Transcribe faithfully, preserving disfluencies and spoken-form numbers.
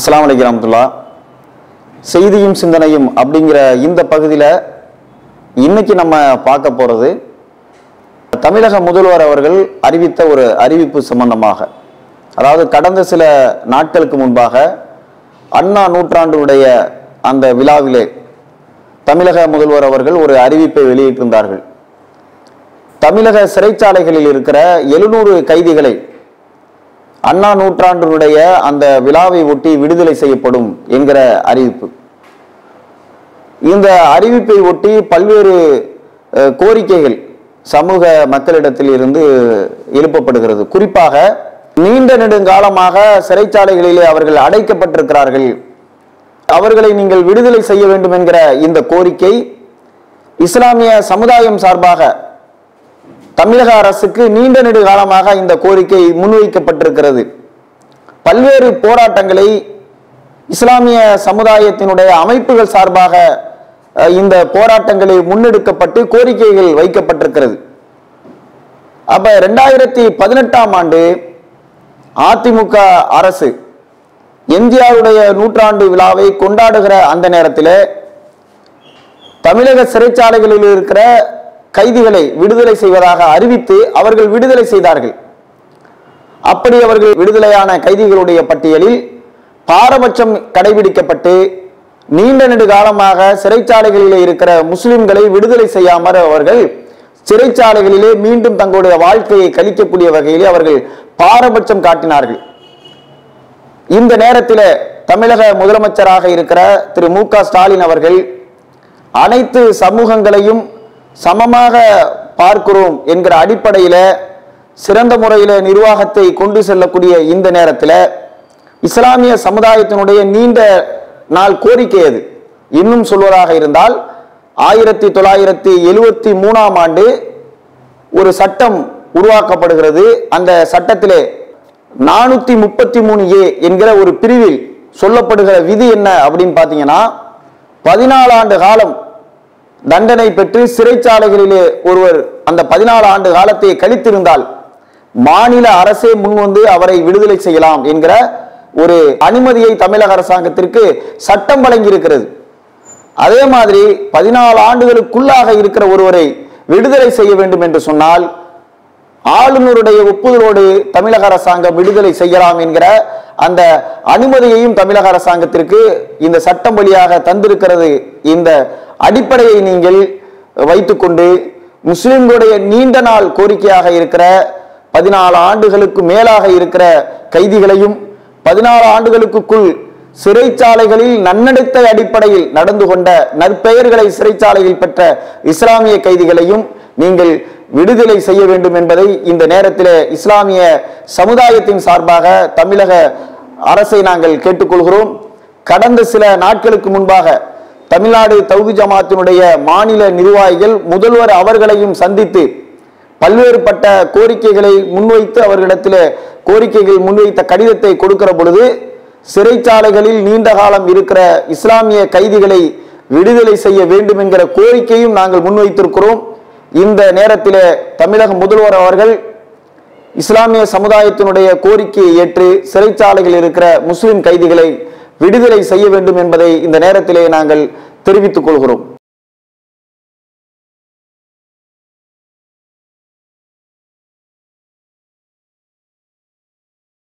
அஸ்ஸலாமு அலைக்கும் வரஹ்மத்துல்லாஹ். செய்தியும் சிந்தனையும் அப்படிங்கிற இந்த பகுதியில் இன்னைக்கு நம்ம பார்க்க போகிறது தமிழக முதல்வர் அவர்கள் அறிவித்த ஒரு அறிவிப்பு சம்பந்தமாக. அதாவது கடந்த சில நாட்களுக்கு முன்பாக அண்ணா நூற்றாண்டுடைய அந்த விழாவிலே தமிழக முதல்வர் அவர்கள் ஒரு அறிவிப்பை வெளியிட்டிருந்தார்கள். தமிழக சிறைச்சாலைகளில் இருக்கிற எழுநூறு கைதிகளை அண்ணா நூற்றாண்டினுடைய அந்த விழாவை ஒட்டி விடுதலை செய்யப்படும் என்கிற அறிவிப்பு. இந்த அறிவிப்பை ஒட்டி பல்வேறு கோரிக்கைகள் சமூக மக்களிடத்தில் இருந்து எழுப்பப்படுகிறது. குறிப்பாக நீண்ட நெடுங்காலமாக சிறைச்சாலைகளிலே அவர்கள் அடைக்கப்பட்டிருக்கிறார்கள், அவர்களை நீங்கள் விடுதலை செய்ய வேண்டும் என்கிற இந்த கோரிக்கை இஸ்லாமிய சமுதாயம் சார்பாக தமிழக அரசுக்கு நீண்ட நெடு காலமாக இந்த கோரிக்கை முன்வைக்கப்பட்டிருக்கிறது. பல்வேறு போராட்டங்களை இஸ்லாமிய சமுதாயத்தினுடைய அமைப்புகள் சார்பாக இந்த போராட்டங்களை முன்னெடுக்கப்பட்டு கோரிக்கைகள் வைக்கப்பட்டிருக்கிறது. அப்ப ரெண்டாயிரத்தி பதினெட்டாம் ஆண்டு அதிமுக அரசு எம்ஜிஆருடைய நூற்றாண்டு விழாவை கொண்டாடுகிற அந்த நேரத்தில் தமிழக சிறைச்சாலைகளில் இருக்கிற கைதிகளை விடுதலை செய்வதாக அறிவித்து அவர்கள் விடுதலை செய்தார்கள். அப்படி அவர்கள் விடுதலையான கைதிகளுடைய பட்டியலில் பாரபட்சம் கடைபிடிக்கப்பட்டு நீண்ட நெடு காலமாக சிறைச்சாலைகளிலே இருக்கிற முஸ்லிம்களை விடுதலை செய்யாமல் அவர்கள் சிறைச்சாலைகளிலே மீண்டும் தங்களுடைய வாழ்க்கையை கழிக்கக்கூடிய வகையிலே அவர்கள் பாரபட்சம் காட்டினார்கள். இந்த நேரத்தில் தமிழக முதலமைச்சராக இருக்கிற திரு மு க ஸ்டாலின் அவர்கள் அனைத்து சமூகங்களையும் சமமாக பார்க்கிறோம் என்கிற அடிப்படையில சிறந்த முறையில நிர்வாகத்தை கொண்டு செல்லக்கூடிய இந்த நேரத்தில் இஸ்லாமிய சமுதாயத்தினுடைய நீண்ட நாள் கோரிக்கை அது. இன்னும் சொல்வதாக இருந்தால் ஆயிரத்தி தொள்ளாயிரத்தி எழுவத்தி மூணாம் ஆண்டு ஒரு சட்டம் உருவாக்கப்படுகிறது. அந்த சட்டத்திலே நானூத்தி முப்பத்தி மூணு ஏ என்கிற ஒரு பிரிவில் சொல்லப்படுகிற விதி என்ன அப்படின்னு பாத்தீங்கன்னா, பதினாலு ஆண்டு காலம் தண்டனை பெற்று சிறைச்சாலைகளிலே ஒருவர் அந்த பதினாலு ஆண்டு காலத்தை கழித்திருந்தால் மாநில அரசே முன்வந்து அவரை விடுதலை செய்யலாம் என்கிற ஒரு அனுமதியை தமிழக அரசாங்கத்திற்கு சட்டம் வழங்கி இருக்கிறது. அதே மாதிரி பதினாலு ஆண்டுகளுக்குள்ளாக இருக்கிற ஒருவரை விடுதலை செய்ய வேண்டும் என்று சொன்னால் ஆளுநருடைய ஒப்புதலோடு தமிழக அரசாங்கம் விடுதலை செய்யலாம் என்கிற அந்த அனுமதியையும் தமிழக அரசாங்கத்திற்கு இந்த சட்டம் வழியாக தந்திருக்கிறது. இந்த அடிப்படையை நீங்கள் வைத்துக்கொண்டு முஸ்லிம்களுடைய நீண்ட நாள் கோரிக்கையாக இருக்கிற பதினாலு ஆண்டுகளுக்கு மேலாக இருக்கிற கைதிகளையும் பதினாலு ஆண்டுகளுக்குள் சிறைச்சாலைகளில் நன்னடத்தை அடிப்படையில் நடந்து கொண்ட நற்பெயர்களை சிறைச்சாலையில் பெற்ற இஸ்லாமிய கைதிகளையும் நீங்கள் விடுதலை செய்ய வேண்டும் என்பதை இந்த நேரத்தில் இஸ்லாமிய சமுதாயத்தின் சார்பாக தமிழக அரசை நாங்கள் கேட்டுக்கொள்கிறோம். கடந்த சில நாட்களுக்கு முன்பாக தமிழ்நாடு தௌஹீத் ஜமாத்தினுடைய மாநில நிர்வாகிகள் முதல்வர் அவர்களையும் சந்தித்து பல்வேறுபட்ட கோரிக்கைகளை முன்வைத்து அவர்களிடத்தில் கோரிக்கைகள் முன்வைத்த கடிதத்தை கொடுக்கிற பொழுது சிறைச்சாலைகளில் நீண்ட காலம் இருக்கிற இஸ்லாமிய கைதிகளை விடுதலை செய்ய வேண்டும் என்கிற கோரிக்கையும் நாங்கள் முன்வைத்திருக்கிறோம். இந்த நேரத்தில் தமிழக முதல்வர் அவர்கள் இஸ்லாமிய சமுதாயத்தினுடைய கோரிக்கையை ஏற்று சிறைச்சாலைகளில் இருக்கிற முஸ்லிம் கைதிகளை விடுதலை செய்ய வேண்டும் என்பதை இந்த நேரத்திலே நாங்கள் தெரிவித்துக் கொள்கிறோம்.